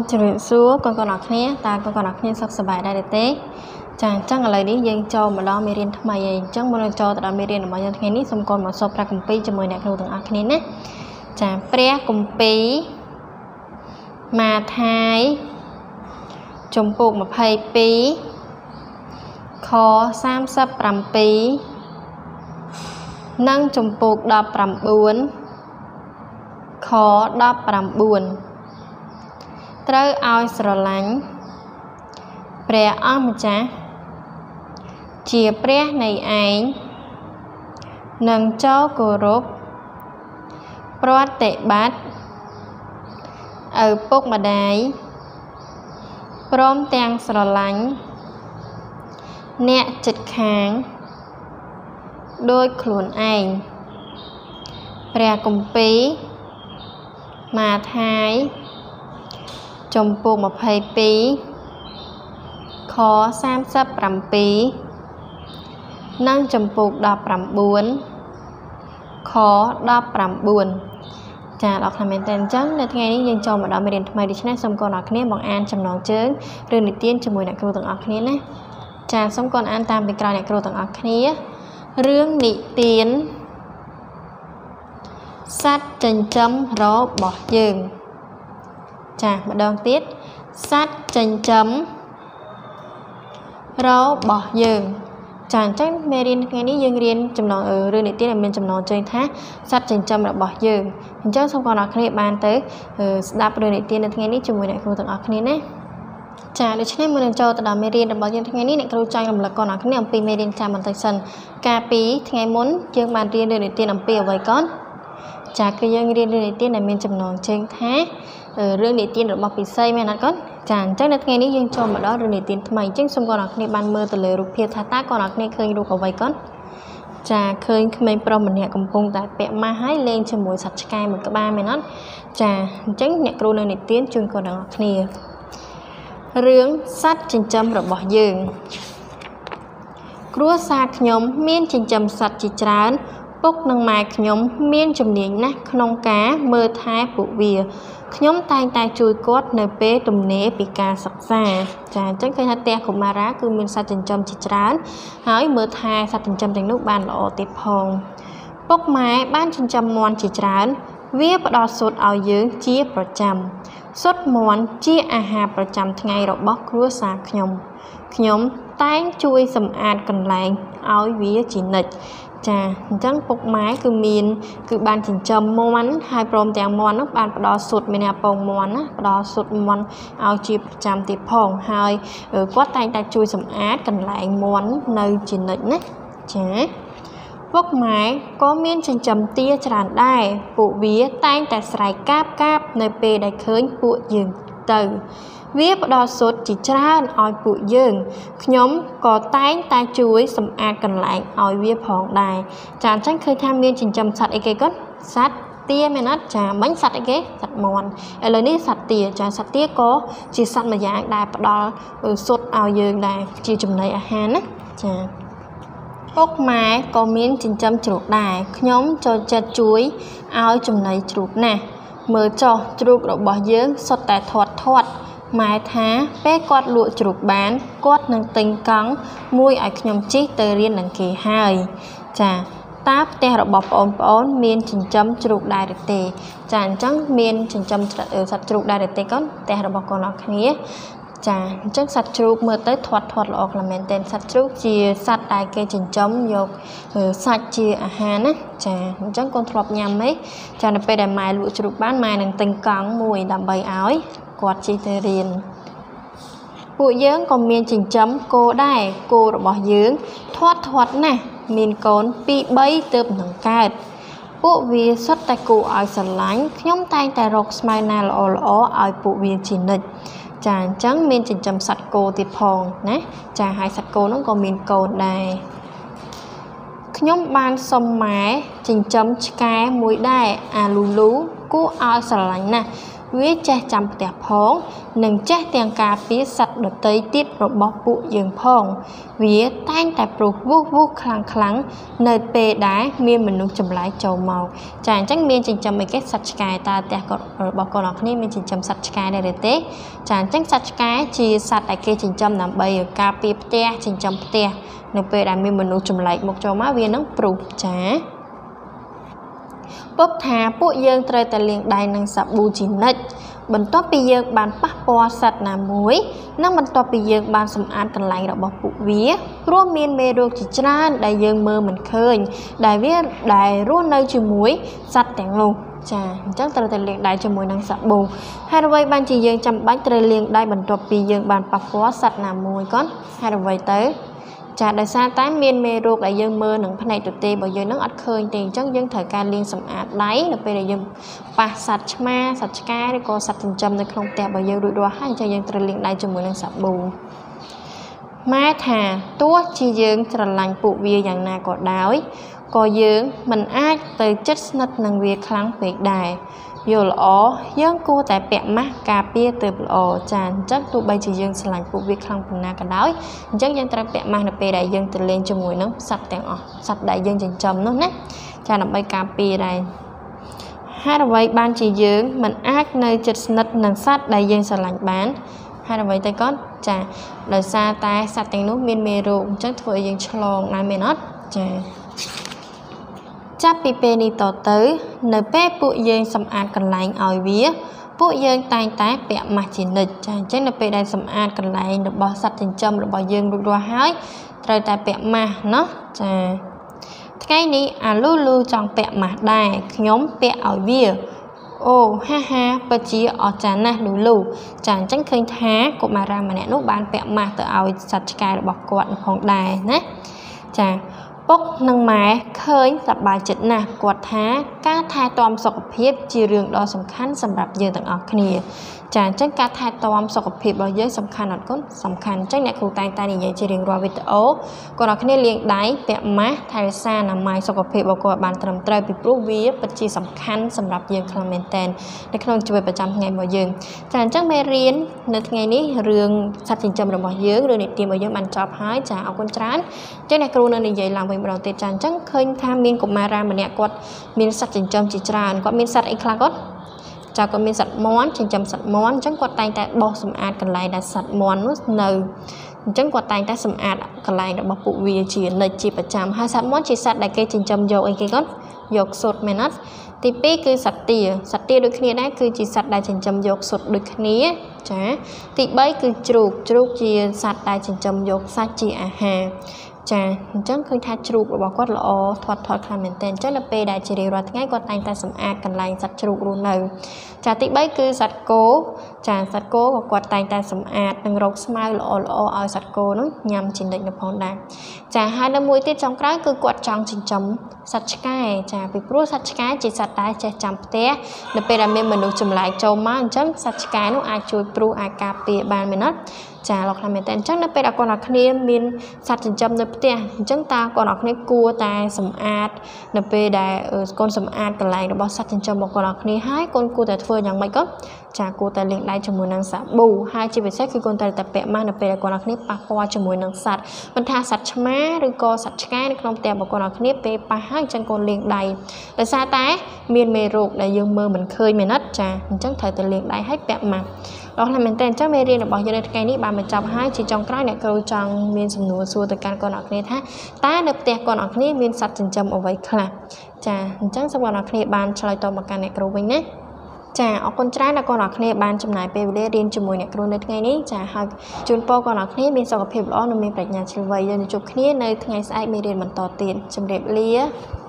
Chừng xưa con ở kia ta con ở kia sắp sửa bài đại tế chàng chắc là lấy đi dân cho mà đó miền tham mày chắc muốn cho tại đó miền mà dân nghe ní xong còn một số pra cùng pi cho mười nè kêu từng ở kia nè chàng pre cùng pi mà thái chồng buộc mà pay pi khó sam sắp làm pi nâng chồng buộc đập làm buồn khó đập làm buồnត្រូវឲ្យស្រឡាញ់ព្រះអង្គម្ចាស់ជាព្រះនៃឯងនឹងចូលគោរពប្រតិបត្តិឪពុកម្ដាយព្រមទាំងស្រឡាញ់អ្នកជិតខាងដោយខ្លួនឯងព្រះគម្ពីរម៉ាថាយចំពោះ22ខ37និងចំពោះ19ខ19ចាដល់ខ្លះមែនតើអញ្ចឹងនៅថ្ងៃនេះយើងចូលមកដល់មេរៀនថ្មីដូច្នេះសូមកូនអ្នកគ្នាបងអានចំណងជើងរឿងនិទានជាមួយអ្នកគ្រូទាំងអស់គ្នាណាចាសូមកូនអានតាមពីក្រោយអ្នកគ្រូទាំងអស់គ្នារឿងនិទានសត្វចិញ្ចឹមរបស់យើងចាម្ដងទៀតសត្វចិញ្ចឹមរបស់យើងចាអញ្ចឹងមេរៀនថ្ងៃនេះយើងរៀនចំណងរឿងនិទានដែលមានចំណងជើងថាសត្វចិញ្ចឹមរបស់យើងអញ្ចឹងសូមបងប្អូនគ្នាបានទៅស្ដាប់រឿងនិទាននៅថ្ងៃនេះជាមួយអ្នកគ្រូទាំងអស់គ្នាណាចាដូច្នេះមុននឹងចូលទៅដល់មេរៀនរបស់យើងថ្ងៃនេះអ្នកគ្រូចង់រំលឹកបងប្អូនគ្នាអំពីមេរៀនចាំបន្តិចសិនកាលពីថ្ងៃមុនយើងបានរៀនរឿងនិទានអំពីអ្វីកូនចាគឺយើងរៀនរឿងនិទានដែលមានចំណងជើងថារឿងនិទានរបស់ពិសីមែនអត់កូនចាអញ្ចឹងនៅថ្ងៃនេះយើងចូលមកដល់រឿងនិទានថ្មីអញ្ចឹងសូមកូនអ្នកគ្នាបានមើលទៅលើរូបភាពថាតើកូនអ្នកគ្នាឃើញរូបអ្វីកូនចាឃើញក្មេងប្រុសម្នាក់កំពុងតែពាក់ម៉ាស់ហើយលេងជាមួយសត្វឆ្កែមួយក្បាលមែនអត់ចាអញ្ចឹងអ្នកគ្រូនៅនិទានជូនកូនអ្នកគ្នារឿងសត្វចិញ្ចឹមរបស់យើងគ្រួសារខ្ញុំមានចិញ្ចឹមសត្វជាច្រើនពុកនិងម៉ែខ្ញុំមានជំនាញណាស់ក្នុងការមើលថែពួកវាខ្ញុំតែងតែជួយគាត់នៅពេលទំនេរពីការសិក្សាចាអញ្ចឹងឃើញថាផ្ទះកុមារាគឺមានសត្វចិញ្ចឹមជាច្រើនហើយមើលថែសត្វចិញ្ចឹមទាំងនោះបានល្អទៀតផងពុកម៉ែបានចិញ្ចឹមមាន់ជាច្រើនវាផ្ដល់ស៊ុតឲ្យយើងជាប្រចាំស៊ុតមាន់ជាអាហារប្រចាំថ្ងៃរបស់គ្រួសារខ្ញុំតែងជួយសម្អាតកន្លែងឲ្យវាជានិច្ចចាអញ្ចឹងពុកម៉ែគឺបានចិញ្ចឹមមាន់ហើយព្រមទាំងមាន់នោះបានផ្ដល់ស៊ុតមានពងមាន់ណាផ្ដល់ស៊ុតមាន់ឲ្យជាប្រចាំទៀតផងហើយគាត់តែងតែជួយសម្អាតកន្លែងមាន់នៅជានិច្ចណាចាពុកម៉ែក៏មានចិញ្ចឹមទាច្រើនដែរពួកវាតែងតែស្រែកកាបនៅពេលដែលឃើញពួកយើងទៅវាផ្ដល់ស៊ុតជាច្រើនឲ្យពួកយើងខ្ញុំក៏តែងតែជួយសម្អាតកន្លែងឲ្យវាផងដែរចាអញ្ចឹងឃើញថាមានចិញ្ចឹមសត្វអីគេគាត់សត្វទាមែនអត់ចាមិញសត្វអីគេសត្វមាន់ឥឡូវនេះសត្វទាចាសត្វទាក៏ជាសត្វមួយយ៉ាងដែលផ្ដល់ស៊ុតឲ្យយើងដែរជាចំណីអាហារណាចាពុកម៉ែក៏មានចិញ្ចឹមជ្រូកដែរខ្ញុំចូលចិត្តជួយឲ្យចំណីជ្រូកណាស់មើលចុះជ្រូករបស់យើងសុទ្ធតែធាត់ម៉ែថាពេលគាត់លក់ជ្រូកបានគាត់នឹងទិញកង់មួយឲ្យខ្ញុំជិះទៅរៀននឹងគេហើយចាតើផ្ទះរបស់បងប្អូនមានចិញ្ចឹមជ្រូកដែរឬទេចាអញ្ចឹងមានចិញ្ចឹមសត្វជ្រូកដែរឬទេកូនផ្ទះរបស់កូនអរគ្នាចាអញ្ចឹងសត្វជ្រូកមើលទៅធាត់ល្អខ្លាំងមែនទែនសត្វជ្រូកជាសត្វដែលគេចិញ្ចឹមយកសាច់ជាអាហារណាចាអញ្ចឹងកូនធ្លាប់ញ៉ាំទេចានៅពេលដែលម៉ែលក់ជ្រូកបានម៉ែនឹងទិញកង់មួយដើម្បីឲ្យគាត់ជិះទៅរៀនពួកយើងក៏មានចិញ្ចឹមគោដែរគោរបស់យើងធាត់ណាស់មានកូន2 3ទើបនឹងកើតពួកវាសុទ្ធតែគួរឲ្យស្រឡាញ់ខ្ញុំតែងតែរកស្មៅណាល្អឲ្យពួកវាជានិច្ចចាអញ្ចឹងមានចិញ្ចឹមសត្វគោទៀតផងណាចាហើយសត្វគោនោះក៏មានកូនដែរខ្ញុំបានសុំម៉ែចិញ្ចឹមឆ្កែមួយដែរអាលូលូគួរឲ្យស្រឡាញ់ណាស់វាចេះចាំផ្ទះផងនិងចេះទាំងការពារសត្វដទៃទៀតរបស់ពួកយើងផងវាតែងតែព្រុសវូសខ្លាំងនៅពេលដែលមានមនុស្សចម្លែកចូលមកចាអញ្ចឹងមានចិញ្ចឹមអីគេសត្វឆ្កែតើផ្ទះរបស់កូនអរគ្នាមានចិញ្ចឹមសត្វឆ្កែដែរឬទេចាអញ្ចឹងសត្វឆ្កែជាសត្វដែលគេចិញ្ចឹមដើម្បីការពារផ្ទះចិញ្ចឹមផ្ទះនៅពេលដែលមានមនុស្សចម្លែកមកចូលមកវានឹងព្រុសចាពុកថាពួកយើងត្រូវតែលាងដៃនឹងសាប៊ូជានិច្ចបន្ទាប់ពីយើងបានប៉ះពាល់សត្វណាមួយនិងបន្ទាប់ពីយើងបានសម្អាតកន្លែងរបស់ពួកវាព្រោះមានមេរោគជាច្រើនដែលយើងមើលមិនឃើញដែលរស់នៅជាមួយសត្វទាំងនោះចាអញ្ចឹងត្រូវតែលាងដៃជាមួយនឹងសាប៊ូហើយអ្វីបានជាយើងចាំបាច់ត្រូវលាងដៃបន្ទាប់ពីយើងបានប៉ះពាល់សត្វណាមួយគាត់ហើយអ្វីទៅចាដោយសារតែមានមេរោគដែលយើងមើលនឹងភ្នែកទទេរបស់យើងនឹងអត់ឃើញទេអញ្ចឹងយើងត្រូវការលាងសម្អាតដៃនៅពេលដែលយើងប៉ះសត្វឆ្មាសត្វឆ្កែឬក៏សត្វចិញ្ចឹមនៅក្នុងផ្ទះរបស់យើងរួចរាល់ហើយអញ្ចឹងយើងត្រូវលាងដៃជាមួយនឹងសាប៊ូម៉ែថាទោះជាយើងស្រឡាញ់ពួកវាយ៉ាងណាក៏ដោយក៏យើងមិនអាចទៅជិតស្និទ្ធនឹងវាខ្លាំងពេកដែរយល់ល្អយើងគួរតែពាក់ម៉ាស់ការពារទៅល្អចាអញ្ចឹងទោះបីជាយើងស្រឡាញ់ពួកវាខ្លាំងប៉ុណ្ណាក៏ដោយអញ្ចឹងយើងត្រូវពាក់ម៉ាស់នៅពេលដែលយើងទៅលេងជាមួយនឹងសត្វទាំងអស់សត្វដែលយើងចិញ្ចឹមនោះណាចាដើម្បីការពារដែរហើយអ្វីបានជាយើងមិនអាចនៅជិតស្និទ្ធនឹងសត្វដែលយើងស្រឡាញ់បានហើយអ្វីទៅគាត់ចាដោយសារតែសត្វទាំងនោះមានមេរោគអញ្ចឹងធ្វើឲ្យយើងឆ្លងដែរមែនអត់ចាចាប់ពីពេលនេះតទៅនៅពេលពួកយើងសម្អាតកន្លែងឲ្យវាពួកយើងតែងតែពាក់ម៉ាស់ជានិច្ចចាអញ្ចឹងនៅពេលដែលសម្អាតកន្លែងរបស់សត្វចិញ្ចឹមរបស់យើងរួចរាល់ហើយត្រូវតែពាក់ម៉ាស់ណោះចាថ្ងៃនេះអាលូលូចង់ពាក់ម៉ាស់ដែរខ្ញុំពាក់ឲ្យវាអូហាពិតជាអស្ចារ្យណាស់លូលូចាអញ្ចឹងឃើញថាកុមារាម្នាក់នោះបានពាក់ម៉ាស់ទៅឲ្យសត្វឆ្កែរបស់គាត់ផងដែរណាចាពុកនិងម៉ែឃើញសប្បាយចិត្តណាស់គាត់ថាការថែទាំសុខភាពជារឿងដ៏សំខាន់សម្រាប់យើងទាំងអស់គ្នាចាអញ្ចឹងការថែទាំសុខភាពរបស់យើងសំខាន់អត់គុណសំខាន់អញ្ចឹងអ្នកគ្រូតែងតែនិយាយជារៀងរាល់វីដេអូគាត់នរគ្នាលាងដៃពាក់ម៉ាស់ថែរក្សាអនាម័យសុខភាពរបស់គាត់បានត្រឹមត្រូវពីព្រោះវាពិតជាសំខាន់សម្រាប់យើងខ្លាំងមែនទែននៅក្នុងជីវិតប្រចាំថ្ងៃរបស់យើងចាអញ្ចឹងមេរៀននៅថ្ងៃនេះរឿងសត្វចិញ្ចឹមរបស់យើងរឿងនីតិរបស់យើងបានចប់ហើយចាអរគុណច្រើនអញ្ចឹងអ្នកគ្រូនៅនិយាយឡើងវិញម្ដងទៀតចាអញ្ចឹងឃើញថាមានកុមារាម្នាក់គាត់មានសត្វចិញ្ចឹមជាច្រើនគាត់មានសត្វអីខ្លះគាត់ចាគាត់មានសត្វមាន់ចិញ្ចឹមសត្វមាន់អញ្ចឹងគាត់តែងតែបោសសម្អាតកន្លែងដែលសត្វមាន់នោះនៅអញ្ចឹងគាត់តែងតែសម្អាតកន្លែងរបស់ពួកវាជានិច្ចជាប្រចាំហើយសត្វមាន់ជាសត្វដែលគេចិញ្ចឹមយកអីគេគាត់យកសុទ្ធមែនអត់ទី2គឺសត្វទាដូចគ្នាដែរគឺជាសត្វដែលចិញ្ចឹមយកសុទ្ធដូចគ្នាចាទី3គឺជ្រូកជាសត្វដែលចិញ្ចឹមយកសាច់ជាអាហារចាអញ្ចឹងឃើញថាជ្រូករបស់គាត់ល្អធាត់ខ្លាំងមែនទែនអញ្ចឹងនៅពេលដែលជារៀងរាល់ថ្ងៃគាត់តែងតែសម្អាតកន្លែងសត្វជ្រូករស់នៅចាទី3គឺសត្វគោចាសត្វគោក៏គាត់តែងតែសម្អាតនិងរកស្មៅល្អឲ្យសត្វគោនោះញ៉ាំជានិច្ចនៅផងដែរចាហើយនៅមួយទៀតចុងក្រោយគឺគាត់ចង់ចិញ្ចឹមសត្វឆ្កែចាពីព្រោះសត្វឆ្កែជាសត្វដែលចេះចាំផ្ទះនៅពេលដែលមានមនុស្សចម្លែកចូលមកអញ្ចឹងសត្វឆ្កែនោះអាចជួយព្រុសអាចការពារបានមែនអត់ចាលោកខ្លះមែនតើអញ្ចឹងនៅពេលដែលកូនអរគ្នាមានសត្វចិញ្ចឹមនៅផ្ទះអញ្ចឹងតើកូនអរគ្នាគួរតែសម្អាតនៅពេលដែលកូនសម្អាតកន្លែងរបស់សត្វចិញ្ចឹមរបស់កូនអរគ្នាហើយកូនគួរតែធ្វើយ៉ាងម៉េចក៏ចាគួរតែលាងដៃជាមួយនឹងសាប៊ូហើយជាពិសេសគឺកូនត្រូវតែពាក់ម៉ាស់នៅពេលដែលកូនអរគ្នាប៉ះពាល់ជាមួយនឹងសត្វមិនថាសត្វឆ្មាឬក៏សត្វឆ្កែនៅក្នុងផ្ទះរបស់កូនអរគ្នាពេលប៉ះហើយអញ្ចឹងកូនលាងដៃដោយសារតែមានមេរោគដែលយើងមើលមិនឃើញមែនអត់ចាអញ្ចឹងត្រូវតែលាងដៃហើយពាក់ម៉ាស់លោកខ្លះមែនតើអញ្ចឹងមេរៀនរបស់យើងនៅថ្ងៃនេះបានបញ្ចប់ហើយជាចុងក្រោយអ្នកគ្រូចង់មានសំណួរសួរទៅកាន់កូនអរគ្នាថាតើនៅផ្ទះកូនអរគ្នាមានសត្វចិញ្ចឹមអ្វីខ្លះចាអញ្ចឹងសូមកូនអរគ្នាបានឆ្លើយតបមកកាន់អ្នកគ្រូវិញណាចាអរគុណច្រើនដែលកូនអរគ្នាបានចំណាយពេលវេលារៀនជាមួយអ្នកគ្រូនៅថ្ងៃនេះចាហើយជូនពរកូនអរគ្នាមានសុខភាពល្អនិងមានប្រាជ្ញាឈ្លាសវៃយើងជួបគ្នានៅថ្ងៃស្អែកមេរៀនបន្តទៀតជម្រាបលា